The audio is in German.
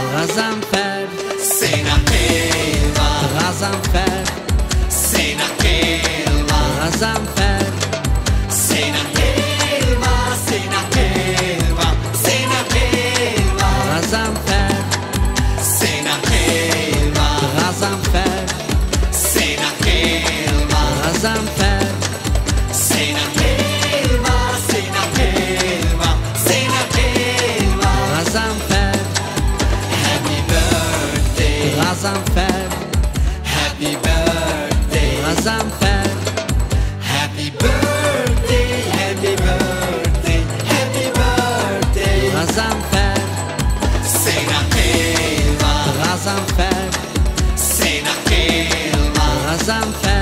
Gazanfer, Senatelva, Gazanfer, Senatelva, Gazanfer, Senatelva, Senatelva, Senatelva, Gazanfer, Senatelva, Gazanfer, Senatelva, Gazanfer, Senatelva, Senatelva, Senatelva. Gazanfer, Happy birthday, Gazanfer, happy birthday, Gazanfer, happy birthday, happy birthday, happy birthday. Gazanfer, Senatelva, Gazanfer, Senatelva, Gazanfer,